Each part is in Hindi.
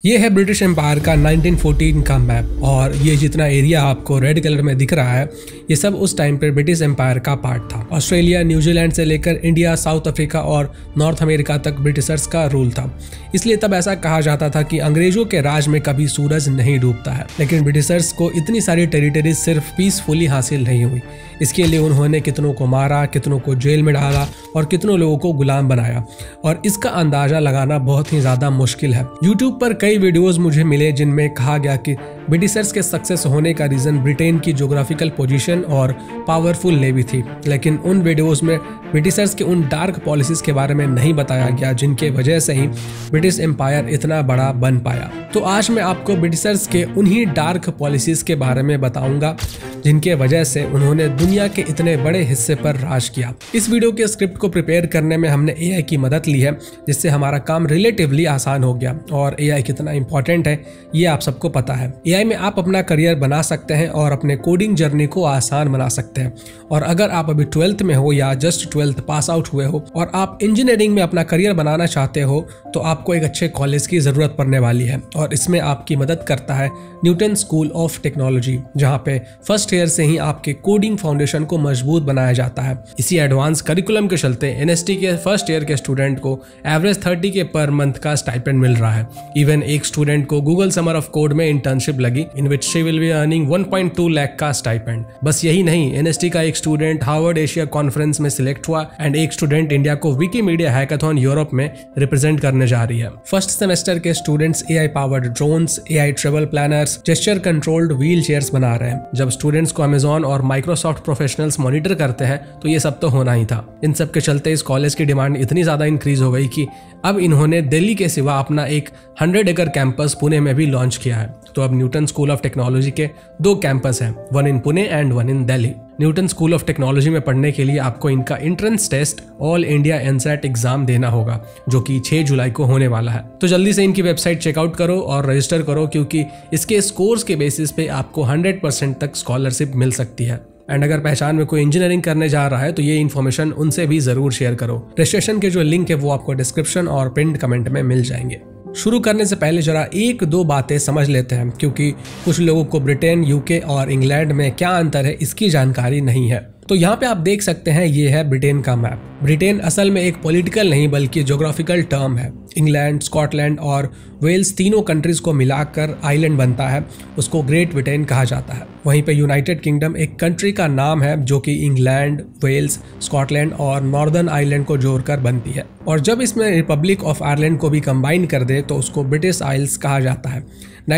ये है ब्रिटिश एम्पायर का 1914 का मैप और ये जितना एरिया आपको रेड कलर में दिख रहा है ये सब उस टाइम पर ब्रिटिश एम्पायर का पार्ट था। ऑस्ट्रेलिया, न्यूजीलैंड से लेकर इंडिया, साउथ अफ्रीका और नॉर्थ अमेरिका तक ब्रिटिशर्स का रूल था। इसलिए तब ऐसा कहा जाता था कि अंग्रेजों के राज में कभी सूरज नहीं डूबता है। लेकिन ब्रिटिशर्स को इतनी सारी टेरिटरीज सिर्फ पीसफुली हासिल नहीं हुई। इसके लिए उन्होंने कितनों को मारा, कितनों को जेल में डाला और कितनों लोगों को गुलाम बनाया और इसका अंदाजा लगाना बहुत ही ज्यादा मुश्किल है। यूट्यूब पर कई वीडियोस मुझे मिले जिनमें कहा गया कि ब्रिटिशर्स के सक्सेस होने का रीजन ब्रिटेन की ज्योग्राफिकल पोजीशन और पावरफुल नेवी थी। लेकिन उन वीडियोस में ब्रिटिशर्स के उन डार्क पॉलिसीज के बारे में नहीं बताया गया जिनके वजह से ही ब्रिटिश एम्पायर इतना बड़ा बन पाया। तो आज मैं आपको ब्रिटिशर्स के उन्हीं डार्क पॉलिसीज के बारे में बताऊंगा जिनके वजह से उन्होंने दुनिया के इतने बड़े हिस्से पर राज किया। इस वीडियो के स्क्रिप्ट को प्रिपेयर करने में हमने एआई की मदद ली है जिससे हमारा काम रिलेटिवली आसान हो गया। और एआई कितना इंपॉर्टेंट है ये आप सबको पता है। एआई में आप अपना करियर बना सकते हैं और अपने कोडिंग जर्नी को आसान बना सकते हैं। और अगर आप अभी 12th में हो या जस्ट 12th पास आउट हुए हो और आप इंजीनियरिंग में अपना करियर बनाना चाहते हो तो आपको एक अच्छे कॉलेज की जरूरत पड़ने वाली है। और इसमें आपकी मदद करता है न्यूटन स्कूल ऑफ टेक्नोलॉजी, जहाँ पे फर्स्ट ईयर से ही आपके कोडिंग फाउंडेशन को मजबूत बनाया जाता है। इसी एडवांस करिकुलम के चलते एनएसटी के फर्स्ट ईयर के स्टूडेंट को एवरेज 30 के पर मंथ का स्टाइपेंड मिल रहा है। इवन एक स्टूडेंट को गूगल समर ऑफ कोड में इंटर्नशिप लगी in which she will be earning 1.2 lakh का स्टाइपेंड। बस यही नहीं, एनएसटी का एक स्टूडेंट हार्वर्ड एशिया कॉन्फ्रेंस में सिलेक्ट हुआ एंड एक स्टूडेंट इंडिया को विकीमीडिया हैकाथॉन यूरोप में रिप्रेजेंट करने जा रही है। फर्स्ट सेमेस्टर के students AI powered drones, AI travel planners, gesture controlled wheelchairs बना रहे हैं। जब स्टूडेंट्स को अमेजॉन और माइक्रोसॉफ्ट प्रोफेशनल्स मॉनिटर करते हैं तो ये सब तो होना ही था। इन सब के चलते इस कॉलेज की डिमांड इतनी ज्यादा इंक्रीज हो गई कि अब इन्होंने दिल्ली के सिवा अपना एक 100 एकड़ कैंपस पुणे में भी लॉन्च किया है। तो अब न्यूटन स्कूल ऑफ टेक्नोलॉजी के 2 कैंपस हैं, one in Pune and one in Delhi. Newton school of technology में पढ़ने के लिए आपको इनका entrance test all India NSAT exam देना होगा जो कि 6 जुलाई को होने वाला है। तो जल्दी से इनकी वेबसाइट चेकआउट करो और रजिस्टर करो क्योंकि इसके स्कोर्स के बेसिस पे आपको 100% तक स्कॉलरशिप मिल सकती है। एंड अगर पहचान में कोई इंजीनियरिंग करने जा रहा है तो ये इन्फॉर्मेशन उनसे भी जरूर शेयर करो। रजिस्ट्रेशन के जो लिंक है वो आपको डिस्क्रिप्शन और पिन्ड कमेंट में मिल जाएंगे। शुरू करने से पहले जरा 1-2 बातें समझ लेते हैं क्योंकि कुछ लोगों को ब्रिटेन, यूके और इंग्लैंड में क्या अंतर है इसकी जानकारी नहीं है। तो यहाँ पे आप देख सकते हैं ये है ब्रिटेन का मैप। ब्रिटेन असल में एक पॉलिटिकल नहीं बल्कि ज्योग्राफिकल टर्म है। इंग्लैंड, स्कॉटलैंड और वेल्स तीनों कंट्रीज को मिलाकर आइलैंड बनता है, उसको ग्रेट ब्रिटेन कहा जाता है। वहीं पे यूनाइटेड किंगडम एक कंट्री का नाम है जो कि इंग्लैंड, वेल्स, स्कॉटलैंड और नॉर्दर्न आइलैंड को जोड़कर बनती है। और जब इसमें रिपब्लिक ऑफ आयरलैंड को भी कंबाइन कर दे तो उसको ब्रिटिश आइल्स कहा जाता है।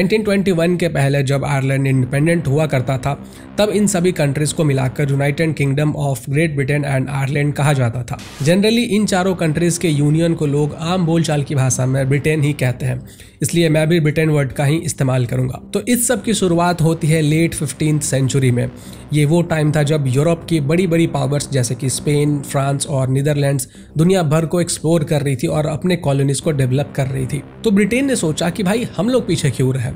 1921 के पहले जब आयरलैंड इंडिपेंडेंट हुआ करता था तब इन सभी कंट्रीज को मिलाकर United Kingdom of Great Britain and Ireland कहा जाता था। जनरली इन चारों कंट्रीज के यूनियन को लोग आम बोलचाल की भाषा में ब्रिटेन ही कहते हैं, इसलिए मैं भी ब्रिटेन वर्ड का ही इस्तेमाल करूंगा। तो इस सब की शुरुआत होती है लेट 15th सेंचुरी में। ये वो टाइम था जब यूरोप की बड़ी बड़ी पावर्स जैसे कि स्पेन, फ्रांस और नीदरलैंड्स दुनिया भर को एक्सप्लोर कर रही थी और अपने कॉलोनीज को डेवलप कर रही थी। तो ब्रिटेन ने सोचा कि भाई हम लोग पीछे क्यों रहे।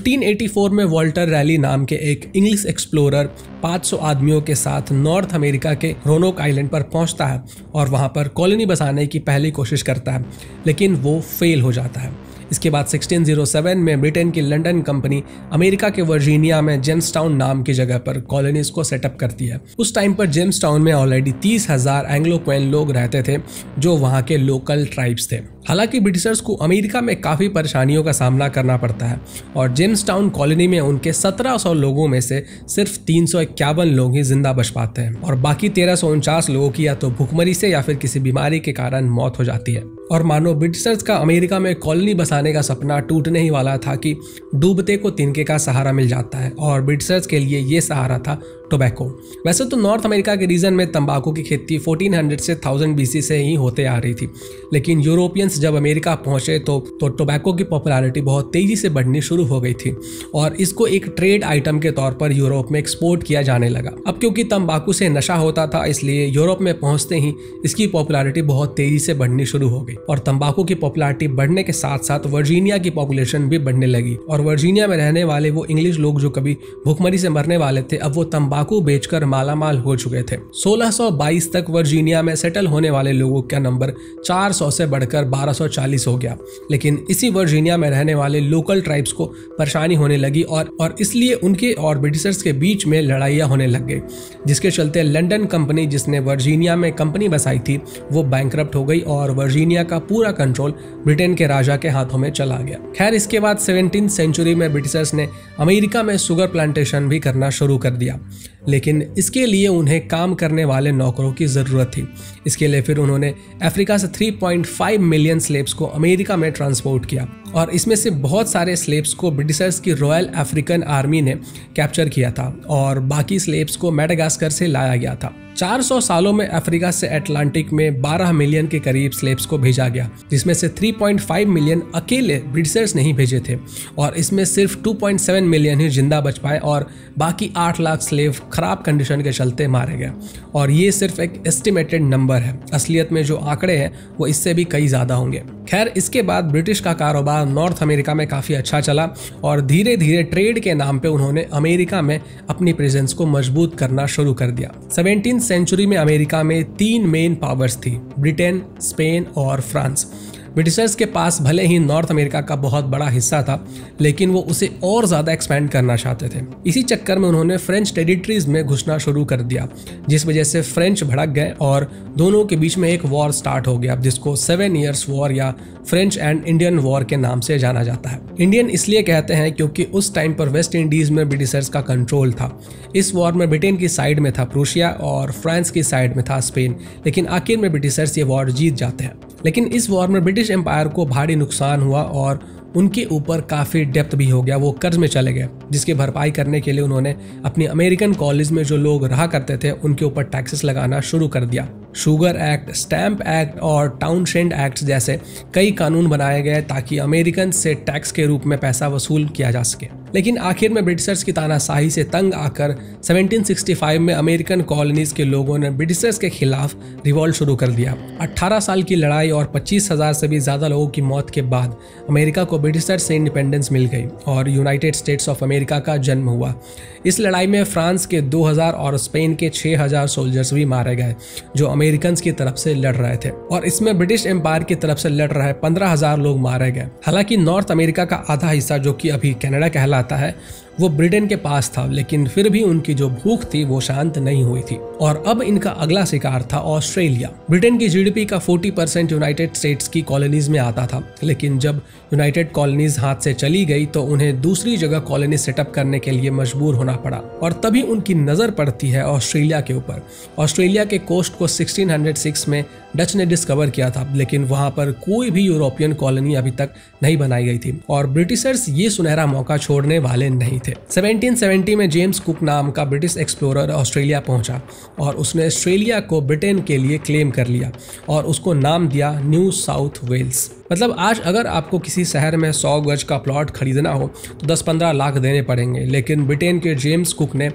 1584 में वॉल्टर रैली नाम के एक इंग्लिश एक्सप्लोरर 500 आदमियों के साथ नॉर्थ अमेरिका के रोनोक आइलैंड पर पहुंचता है और वहां पर कॉलोनी बसाने की पहली कोशिश करता है, लेकिन वो फेल हो जाता है। इसके बाद 1607 में ब्रिटेन की लंदन कंपनी अमेरिका के वर्जीनिया में जेम्सटाउन नाम की जगह पर कॉलोनीज को सेटअप करती है। उस टाइम पर जेम्सटाउन में ऑलरेडी 30,000 एंग्लो क्वेन लोग रहते थे जो वहाँ के लोकल ट्राइब्स थे। हालांकि ब्रिटिशर्स को अमेरिका में काफ़ी परेशानियों का सामना करना पड़ता है और जेम्सटाउन कॉलोनी में उनके 1700 लोगों में से सिर्फ 351 लोग ही जिंदा बच पाते हैं और बाकी 1349 लोगों की या तो भूखमरी से या फिर किसी बीमारी के कारण मौत हो जाती है। और मानो ब्रिटिशर्स का अमेरिका में कॉलोनी बसाने का सपना टूटने ही वाला था कि डूबते को तिनके का सहारा मिल जाता है और ब्रिटिशर्स के लिए ये सहारा था टोबैको। वैसे तो नॉर्थ अमेरिका के रीजन में तंबाकू की खेती 1400 से 1000 BC से ही होते आ रही थी, लेकिन यूरोपियंस जब अमेरिका पहुंचे तो टोबैको की पॉपुलैरिटी बहुत तेजी से बढ़नी शुरू हो गई थी और इसको एक ट्रेड आइटम के तौर पर यूरोप में एक्सपोर्ट किया जाने लगा। अब क्योंकि तंबाकू से नशा होता था इसलिए यूरोप में पहुंचते ही इसकी पॉपुलैरिटी बहुत तेजी से बढ़नी शुरू हो गई। और तंबाकू की पॉपुलैरिटी बढ़ने के साथ साथ वर्जीनिया की पॉपुलेशन भी बढ़ने लगी और वर्जीनिया में रहने वाले वो इंग्लिश लोग जो कभी भूखमरी से मरने वाले थे अब वो तंबाकू बेचकर मालामाल हो चुके थे। 1622 तक वर्जीनिया में सेटल होने वाले लोगों का नंबर 400 से बढ़कर 1240 हो गया, लेकिन इसी वर्जीनिया में रहने वाले लोकल ट्राइब्स को परेशानी होने लगी और इसलिए उनके और ब्रिटिशर्स के बीच में लड़ाइयाँ होने लग गई, जिसके चलते लंदन कंपनी जिसने वर्जीनिया में कंपनी बसाई थी वो बैंकरप्ट हो गई और वर्जीनिया का पूरा कंट्रोल ब्रिटेन के राजा के हाथों में चला गया। खैर इसके बाद 17th सेंचुरी में ब्रिटिशर्स ने अमेरिका में शुगर प्लांटेशन भी करना शुरू कर दिया, लेकिन इसके लिए उन्हें काम करने वाले नौकरों की ज़रूरत थी। इसके लिए फिर उन्होंने अफ्रीका से 3.5 मिलियन स्लेव्स को अमेरिका में ट्रांसपोर्ट किया और इसमें से बहुत सारे स्लेव्स को ब्रिटिशर्स की रॉयल अफ्रीकन आर्मी ने कैप्चर किया था और बाकी स्लेव्स को मेडागास्कर से लाया गया था। 400 सालों में अफ्रीका से अटलांटिक में 12 मिलियन के करीब स्लेव्स को भेजा गया, जिसमें से 3.5 मिलियन अकेले ब्रिटिशर्स नहीं भेजे थे और इसमें सिर्फ 2.7 मिलियन ही जिंदा बच पाए और बाकी 8 लाख स्लेव खराब कंडीशन के चलते मारे गए। और ये सिर्फ एक एस्टिमेटेड नंबर है, असलियत में जो आंकड़े हैं वो इससे भी कई ज़्यादा होंगे। खैर इसके बाद ब्रिटिश का कारोबार नॉर्थ अमेरिका में काफ़ी अच्छा चला और धीरे धीरे ट्रेड के नाम पे उन्होंने अमेरिका में अपनी प्रेजेंस को मजबूत करना शुरू कर दिया। 17th सेंचुरी में अमेरिका में 3 मेन पावर्स थी, ब्रिटेन, स्पेन और फ्रांस। ब्रिटिशर्स के पास भले ही नॉर्थ अमेरिका का बहुत बड़ा हिस्सा था, लेकिन वो उसे और ज़्यादा एक्सपेंड करना चाहते थे। इसी चक्कर में उन्होंने फ्रेंच टेरिटरीज में घुसना शुरू कर दिया, जिस वजह से फ्रेंच भड़क गए और दोनों के बीच में एक वॉर स्टार्ट हो गया, जिसको 7 Years वॉर या फ्रेंच एंड इंडियन वॉर के नाम से जाना जाता है। इंडियन इसलिए कहते हैं क्योंकि उस टाइम पर वेस्ट इंडीज में ब्रिटिशर्स का कंट्रोल था। इस वॉर में ब्रिटेन की साइड में था प्रूशिया और फ्रांस की साइड में था स्पेन, लेकिन आखिर में ब्रिटिशर्स ये वॉर जीत जाते हैं। लेकिन इस वॉर में ब्रिटिश एम्पायर को भारी नुकसान हुआ और उनके ऊपर काफ़ी डेप्थ भी हो गया, वो कर्ज में चले गए, जिसकी भरपाई करने के लिए उन्होंने अपनी अमेरिकन कॉलेज में जो लोग रहा करते थे उनके ऊपर टैक्सेस लगाना शुरू कर दिया। शुगर एक्ट, स्टैंप एक्ट और टाउनशेंड एक्ट जैसे कई कानून बनाए गए ताकि अमेरिकन से टैक्स के रूप में पैसा वसूल किया जा सके। लेकिन आखिर में ब्रिटिशर्स की तानाशाही से तंग आकर 1765 में अमेरिकन कॉलोनीज के लोगों ने ब्रिटिशर्स के खिलाफ रिवॉल्ट शुरू कर दिया। 18 साल की लड़ाई और 25,000 से भी ज़्यादा लोगों की मौत के बाद अमेरिका को ब्रिटिशर्स से इंडिपेंडेंस मिल गई और यूनाइटेड स्टेट्स ऑफ अमेरिका का जन्म हुआ। इस लड़ाई में फ्रांस के 2000 और स्पेन के 6000 सोल्जर्स भी मारे गए जो अमेरिकन की तरफ से लड़ रहे थे, और इसमें ब्रिटिश एम्पायर की तरफ से लड़ रहे 15,000 लोग मारे गए। हालांकि नॉर्थ अमेरिका का आधा हिस्सा जो कि अभी कनाडा कहलाता है वो ब्रिटेन के पास था, लेकिन फिर भी उनकी जो भूख थी वो शांत नहीं हुई थी। और अब इनका अगला शिकार था ऑस्ट्रेलिया। ब्रिटेन की जीडीपी का 40% यूनाइटेड स्टेट्स की कॉलोनीज में आता था, लेकिन जब यूनाइटेड कॉलोनीज हाथ से चली गई तो उन्हें दूसरी जगह कॉलोनी सेटअप करने के लिए मजबूर होना पड़ा और तभी उनकी नजर पड़ती है ऑस्ट्रेलिया के ऊपर। ऑस्ट्रेलिया के कोस्ट को 1606 में डच ने डिस्कवर किया था, लेकिन वहां पर कोई भी यूरोपियन कॉलोनी अभी तक नहीं बनाई गई थी और ब्रिटिशर्स ये सुनहरा मौका छोड़ने वाले नहीं थे। 1770 में जेम्स कुक नाम का ब्रिटिश एक्सप्लोरर ऑस्ट्रेलिया पहुंचा और उसने ऑस्ट्रेलिया को ब्रिटेन के लिए क्लेम कर लिया और उसको नाम दिया न्यू साउथ वेल्स। मतलब आज अगर आपको किसी शहर में 100 गज का प्लॉट खरीदना हो तो 10-15 लाख देने पड़ेंगे, लेकिन ब्रिटेन के जेम्स कुक ने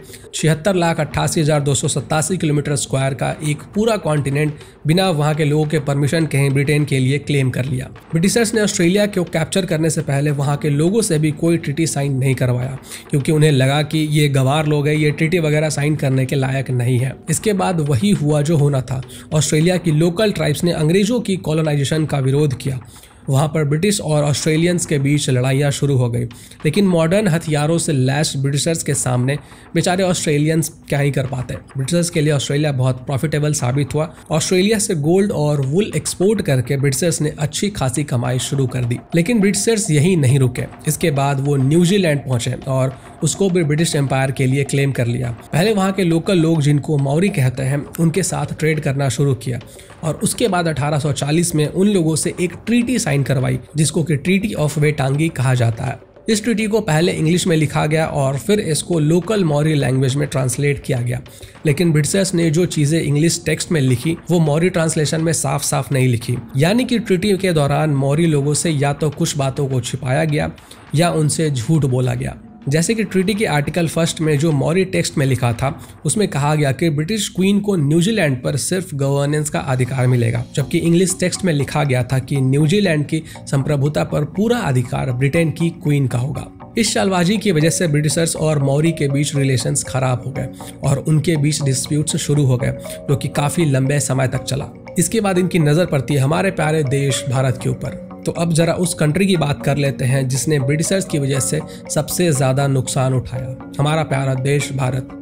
76,88,287 किलोमीटर स्क्वायर का एक पूरा कॉन्टिनेंट बिना वहां के लोगों के परमिशन के ब्रिटेन के लिए क्लेम कर लिया। ब्रिटिशर्स ने ऑस्ट्रेलिया को कैप्चर करने से पहले वहां के लोगों से भी कोई ट्रीटी साइन नहीं करवाया, क्योंकि उन्हें लगा कि ये गंवार लोग हैं, ये ट्रीटी वगैरह साइन करने के लायक नहीं है। इसके बाद वही हुआ जो होना था। ऑस्ट्रेलिया की लोकल ट्राइब्स ने अंग्रेजों की कॉलोनाइजेशन का विरोध किया। वहाँ पर ब्रिटिश और ऑस्ट्रेलियंस के बीच लड़ाइयाँ शुरू हो गई, लेकिन मॉडर्न हथियारों से लैस ब्रिटिशर्स के सामने बेचारे ऑस्ट्रेलियंस क्या ही कर पाते। ब्रिटिशर्स के लिए ऑस्ट्रेलिया बहुत प्रॉफिटेबल साबित हुआ। ऑस्ट्रेलिया से गोल्ड और वुल एक्सपोर्ट करके ब्रिटिशर्स ने अच्छी खासी कमाई शुरू कर दी। लेकिन ब्रिटिशर्स यही नहीं रुके, इसके बाद वो न्यूजीलैंड पहुंचे और उसको भी ब्रिटिश एम्पायर के लिए क्लेम कर लिया। पहले वहाँ के लोकल लोग जिनको मौरी कहते हैं उनके साथ ट्रेड करना शुरू किया और उसके बाद 1840 में उन लोगों से एक ट्रीटी साइन करवाई जिसको कि ट्रीटी ऑफ वेटांगी कहा जाता है। इस ट्रीटी को पहले इंग्लिश में लिखा गया और फिर इसको लोकल मौरी लैंग्वेज में ट्रांसलेट किया गया, लेकिन ब्रिटिशर्स ने जो चीज़ें इंग्लिश टेक्स्ट में लिखी वो मौरी ट्रांसलेशन में साफ साफ नहीं लिखी। यानी कि ट्रीटी के दौरान मौरी लोगों से या तो कुछ बातों को छिपाया गया या उनसे झूठ बोला गया। जैसे कि ट्रीटी के आर्टिकल 1 में जो मौर्य टेक्स्ट में लिखा था, उसमें कहा गया कि ब्रिटिश क्वीन को न्यूजीलैंड पर सिर्फ गवर्नेंस का अधिकार मिलेगा, जबकि इंग्लिश टेक्स्ट में लिखा गया था कि न्यूजीलैंड की संप्रभुता पर पूरा अधिकार ब्रिटेन की क्वीन का होगा। इस चालबाजी की वजह से ब्रिटिशर्स और मौर्य के बीच रिलेशंस खराब हो गए और उनके बीच डिस्प्यूट्स शुरू हो गए, जो कि काफी लंबे समय तक चला। इसके बाद इनकी नजर पड़ती है हमारे प्यारे देश भारत के ऊपर। तो अब जरा उस कंट्री की बात कर लेते हैं जिसने ब्रिटिशर्स की वजह से सबसे ज्यादा नुकसान उठाया, हमारा प्यारा देश भारत।